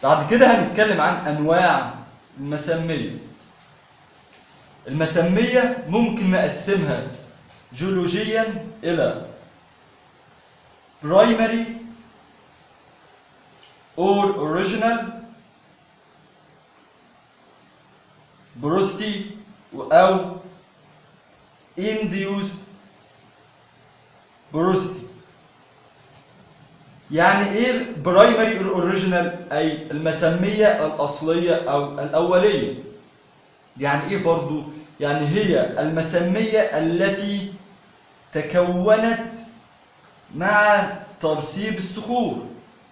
بعد كده هنتكلم عن أنواع المسمية. المسمية ممكن نقسمها جيولوجيا إلى primary or original porosity أو induced porosity. يعني ايه برايمري اور اوريجينال؟ اي المسميه الاصليه او الاوليه. يعني ايه برضو؟ يعني هي المسميه التي تكونت مع ترسيب الصخور.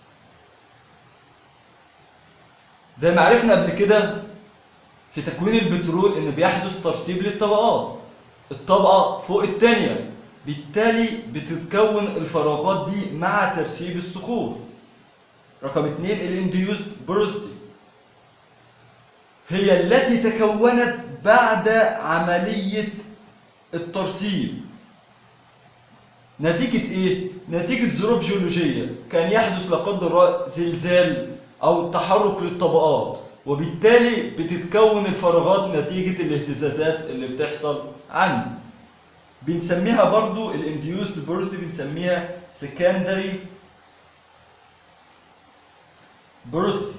زي ما عرفنا قبل كده في تكوين البترول ان بيحدث ترسيب للطبقات، الطبقه فوق الثانيه، بالتالي بتتكون الفراغات دي مع ترسيب الصخور. رقم 2 الانديوس بروستي، هي التي تكونت بعد عملية الترسيب. نتيجة ايه؟ نتيجة ظروف جيولوجية، كان يحدث لا قدر الله زلزال او تحرك للطبقات، وبالتالي بتتكون الفراغات نتيجة الاهتزازات اللي بتحصل عندي. بنسميها برضو الانديوسد بورسي، بنسميها سكندري بورسي.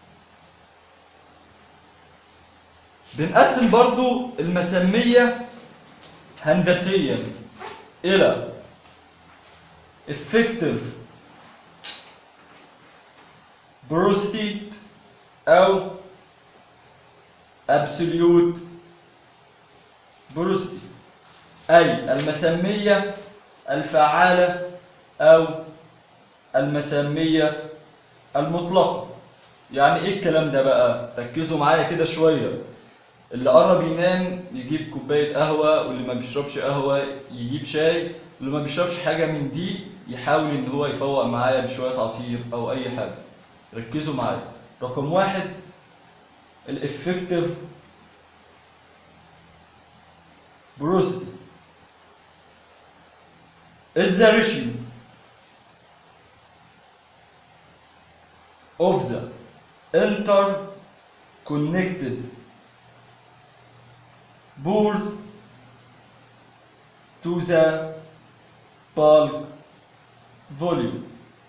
بنقسم برضو المسمية هندسيا إلى effective porosity أو absolute porosity، أي المسمية الفعالة أو المسمية المطلقة. يعني إيه الكلام ده بقى؟ ركزوا معايا كده شوية. اللي قرب ينام يجيب كوباية قهوة، واللي ما بيشربش قهوة يجيب شاي، واللي ما بيشربش حاجة من دي يحاول إن هو يفوق معايا بشوية عصير أو أي حاجة. ركزوا معايا. رقم 1 الإفكتيف porosity is the ratio of the interconnected pores to the bulk volume.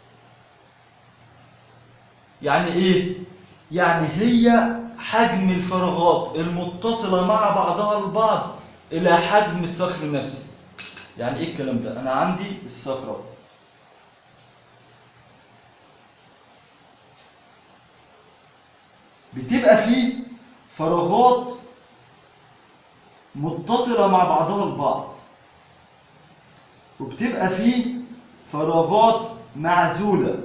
يعني ايه؟ يعني هي حجم الفراغات المتصلة مع بعضها البعض إلى حجم الصخر نفسه. يعني ايه الكلام ده؟ أنا عندي الصخرة، بتبقى فيه فراغات متصلة مع بعضها البعض، وبتبقى فيه فراغات معزولة.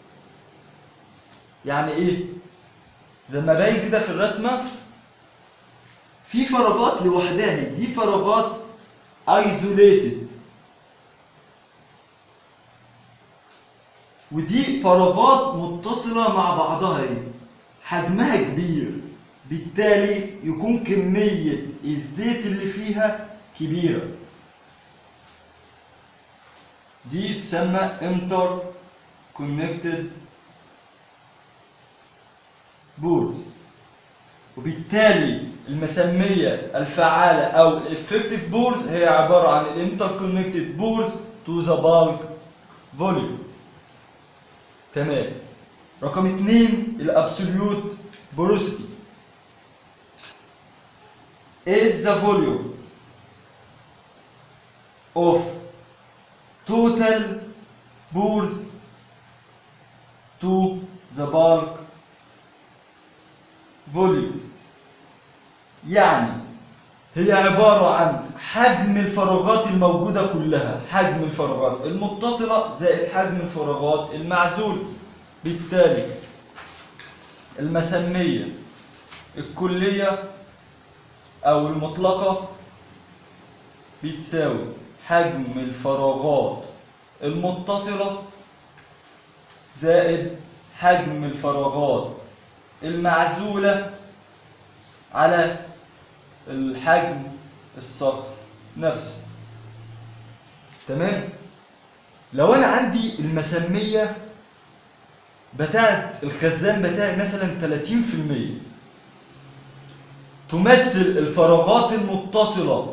يعني ايه؟ زي ما باين كده في الرسمة، في فراغات لوحدها، دي فراغات isolated، ودي فراغات متصلة مع بعضها، حجمها كبير، بالتالي يكون كمية الزيت اللي فيها كبيرة. دي تسمى interconnected pores. وبالتالي المسمية الفعالة أو effective pores هي عبارة عن interconnected pores to the bulk volume. تمام. رقم 2 الابسوليوت porosity is the volume of total pores to the bulk volume. يعني هي عبارة عن حجم الفراغات الموجودة كلها، حجم الفراغات المتصلة زائد حجم الفراغات المعزولة. بالتالي المسمية الكلية أو المطلقة بتساوي حجم الفراغات المتصلة زائد حجم الفراغات المعزولة على الحجم الصخر نفسه. تمام؟ لو أنا عندي المسمية بتاعة الخزان بتاعي مثلا 30%، تمثل الفراغات المتصلة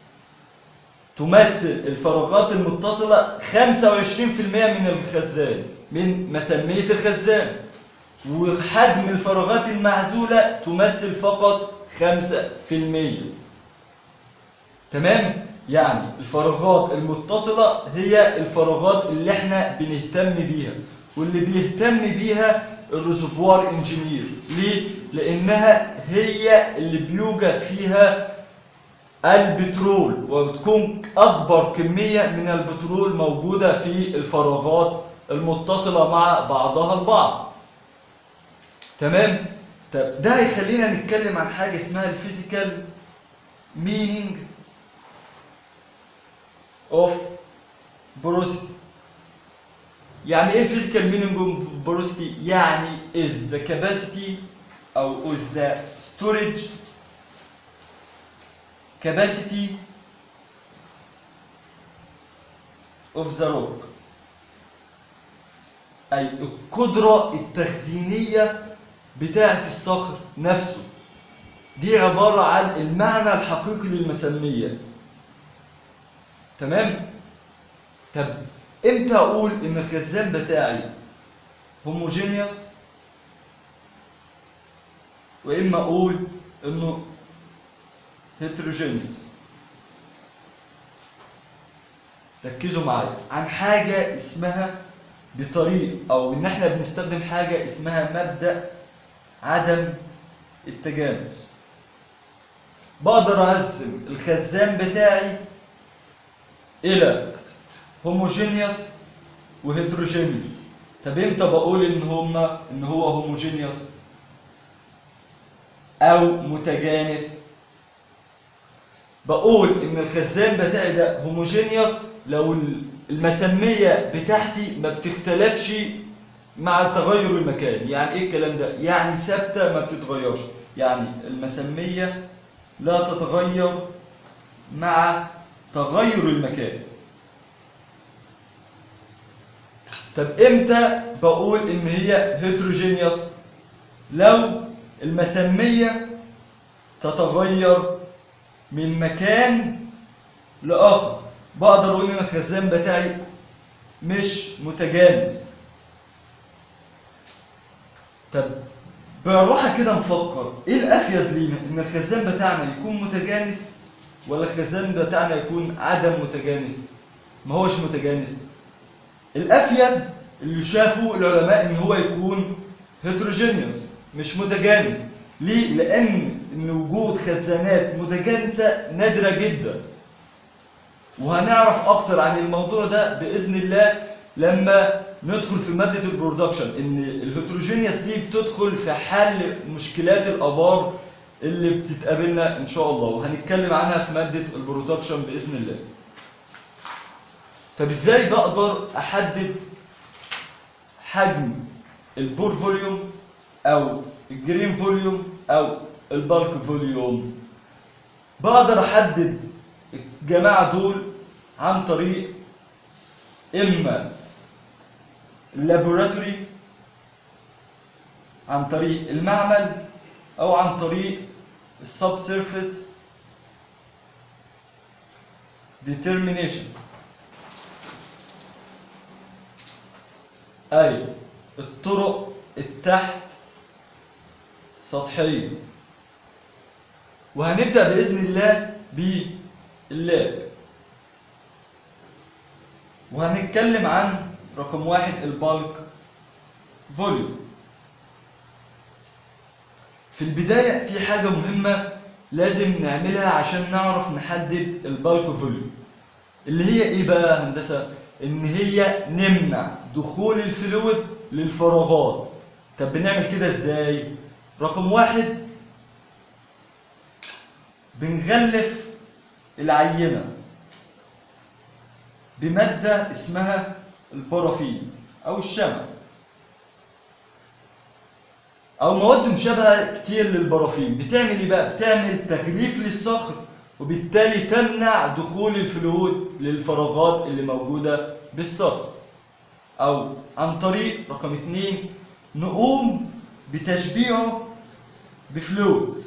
25% من الخزان، من مسمية الخزان. وحجم الفراغات المعزولة تمثل فقط 5%. تمام؟ يعني الفراغات المتصلة هي الفراغات اللي احنا بنهتم بيها، واللي بيهتم بيها الريزرفوار انجينير. ليه؟ لأنها هي اللي بيوجد فيها البترول، وبتكون أكبر كمية من البترول موجودة في الفراغات المتصلة مع بعضها البعض. تمام؟ طب ده هيخلينا نتكلم عن حاجة اسمها الفيزيكال meaning of porosity. يعني ايه physical meaning of porosity؟ يعني is the capacity أو is the storage capacity of the rock، أي القدرة التخزينية بتاعة الصخر نفسه. دي عبارة عن المعنى الحقيقي للمسمية. تمام؟ طب امتى اقول ان الخزان بتاعي homogeneous، واما اقول انه heterogeneous؟ ركزوا معايا عن حاجة اسمها بطريق، او ان احنا بنستخدم حاجة اسمها مبدأ عدم التجانس. بقدر اقسم الخزان بتاعي الى homogeneous وheterogeneous. طب امتى بقول ان هو homogeneous او متجانس؟ بقول ان الخزان بتاعي ده homogeneous لو المسمية بتاعتي ما بتختلفش مع تغير المكان. يعني ايه الكلام ده؟ يعني ثابتة ما بتتغيرش، يعني المسمية لا تتغير مع تغير المكان. طب امتى بقول ان هي heterogeneous؟ لو المسمية تتغير من مكان لآخر، بقدر اقول ان الخزان بتاعي مش متجانس. طب بروح كده نفكر ايه الافيد لينا، ان الخزان بتاعنا يكون متجانس ولا الخزان بتاعنا يكون عدم متجانس؟ ما هوش متجانس. الافيد اللي شافوا العلماء ان هو يكون heterogeneous مش متجانس. ليه؟ لان وجود خزانات متجانسة نادرة جدا، وهنعرف اكتر عن الموضوع ده باذن الله لما ندخل في مادة البرودكشن. ان الهيتروجينيوس دي بتدخل في حل مشكلات الابار اللي بتتقابلنا ان شاء الله، وهنتكلم عنها في مادة البرودكشن باذن الله. طب ازاي بقدر احدد حجم البور فوليوم او الجرين فوليوم او البالك فوليوم؟ بقدر احدد الجماعة دول عن طريق اما اللابوراتوري، عن طريق المعمل، او عن طريق السب سيرفيس ديترمينيشن، اي الطرق التحت سطحية. وهنبدأ بإذن الله باللاب، وهنتكلم عن رقم 1 البالك فوليوم. في البداية في حاجة مهمة لازم نعملها عشان نعرف نحدد البالك فوليوم، اللي هي ايه بقى هندسة؟ ان هي نمنع دخول الفلويد للفراغات. طب بنعمل كده ازاي؟ رقم 1 بنغلف العينة بمادة اسمها البارافين او الشمع او مواد مشابهة كتير للبارافين. بتعمل ايه بقى؟ بتعمل تغليف للصخر، وبالتالي تمنع دخول الفلويد للفراغات اللي موجودة بالصخر. او عن طريق رقم 2 نقوم بتشبيعه بفلويد،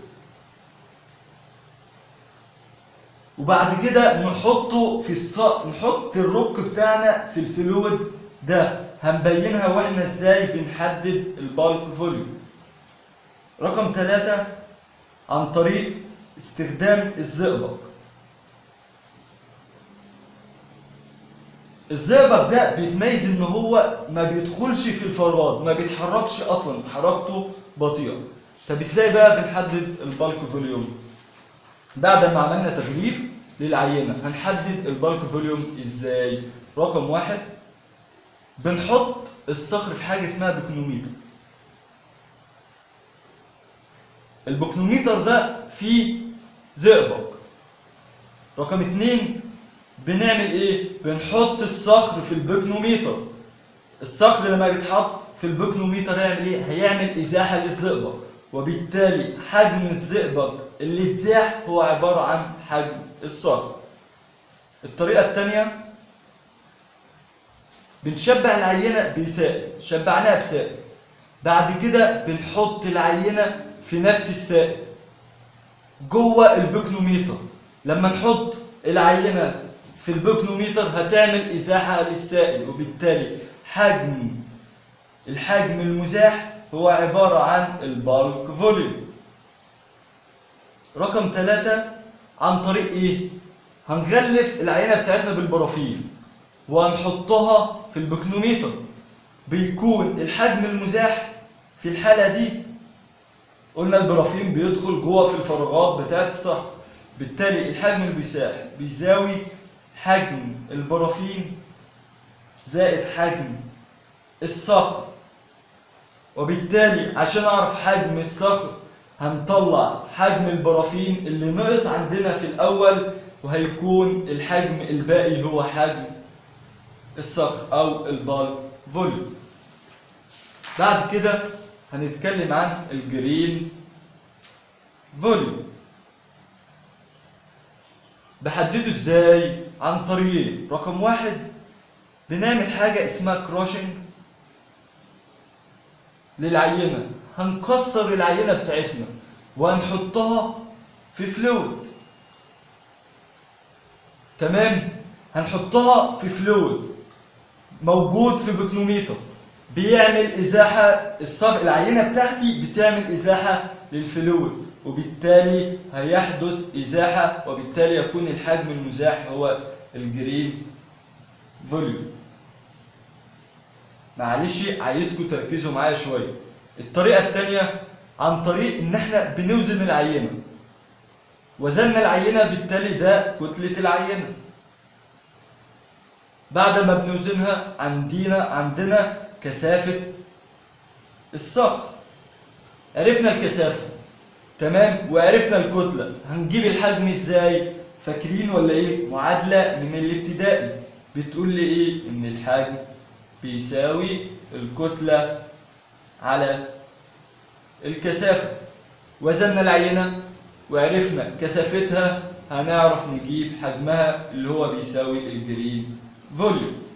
وبعد كده نحطه نحط الروك بتاعنا في الفلويد ده. هنبينها واحنا ازاي بنحدد البالك فوليوم. رقم 3 عن طريق استخدام الزئبق. الزئبق ده بيتميز ان هو ما بيدخلش في الفراغ، ما بيتحركش اصلا، حركته بطيئه. طب ازاي بقى بنحدد البالك فوليوم؟ بعد ما عملنا تغليف للعينه هنحدد البالك فوليوم ازاي؟ رقم 1 بنحط الصخر في حاجه اسمها بكنوميتر. البكنوميتر ده فيه زئبق. رقم 2 بنعمل ايه؟ بنحط الصخر في البكنوميتر. الصخر لما بيتحط في البكنوميتر يعمل ايه؟ هيعمل ازاحه للزئبق، وبالتالي حجم الزئبق اللي اتزاح هو عباره عن حجم الصخر. الطريقه الثانيه بنشبع العينه بسائل، شبعناها بسائل. بعد كده بنحط العينه في نفس السائل جوه البكنوميتر. لما نحط العينه في البكنوميتر هتعمل ازاحه للسائل، وبالتالي الحجم المزاح هو عباره عن البالك فوليوم. رقم 3 عن طريق ايه؟ هنغلف العينه بتاعتنا بالبرافين وهنحطها في البكنوميتر. بيكون الحجم المزاح في الحاله دي، قلنا البرافين بيدخل جوه في الفراغات بتاعت الصخر، بالتالي الحجم المزاح بيساوي حجم البرافين زائد حجم الصخر. وبالتالي عشان اعرف حجم الصخر هنطلع حجم البرافين اللي نقص عندنا في الاول، وهيكون الحجم الباقي هو حجم الصخر او البالك فوليوم. بعد كده هنتكلم عن الجرين فوليوم. بحدده ازاي؟ عن طريقين. رقم 1 بنعمل حاجه اسمها كروشنج للعينه. هنكسر العينه بتاعتنا وهنحطها في فلويد. تمام؟ هنحطها في فلويد موجود في بكنوميتر بيعمل ازاحه. العينه بتاعتي بتعمل ازاحه للفلويد، وبالتالي هيحدث ازاحه، وبالتالي يكون الحجم المزاح هو الجرين فوليوم. معلش عايزكم تركزوا معايا شويه. الطريقه الثانيه عن طريق ان احنا بنوزن العينه. وزننا العينه بالتالي ده كتله العينه. بعد ما بنوزنها عندنا كثافه الصخر. عرفنا الكثافه تمام، وعرفنا الكتله. هنجيب الحجم ازاي؟ فاكرين ولا ايه؟ معادله من الابتدائي بتقول لي ايه؟ ان الحجم بيساوي الكتله على الكثافه. وزننا العينه وعرفنا كثافتها، هنعرف نجيب حجمها اللي هو بيساوي الجرين فوليوم.